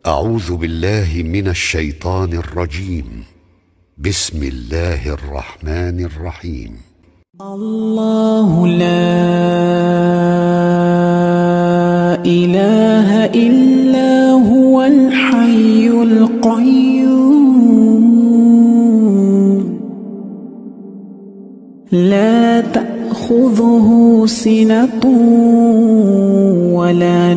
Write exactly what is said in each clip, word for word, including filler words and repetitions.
أعوذ بالله من الشيطان الرجيم. بسم الله الرحمن الرحيم. الله لا إله إلا هو الحي القيوم لا تأخذه سنة ولا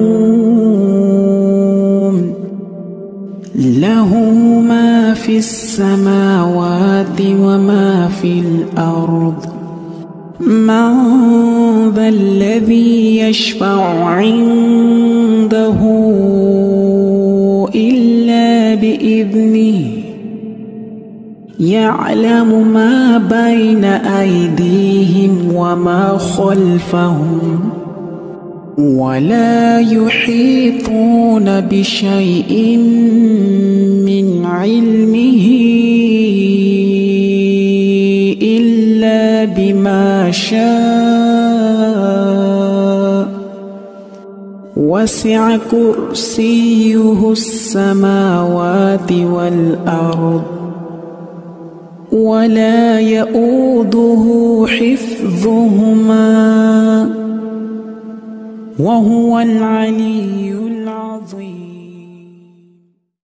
نوم له ما في السماوات وما في الأرض من ذا الذي يشفع عنده إلا بإذنه يعلم ما بين أيديهم وما خلفهم ولا يحيطون بشيء من علمه إلا بما شاء وسع كرسيه السماوات والأرض ولا يؤوده حفظهما وهو العلي العظيم.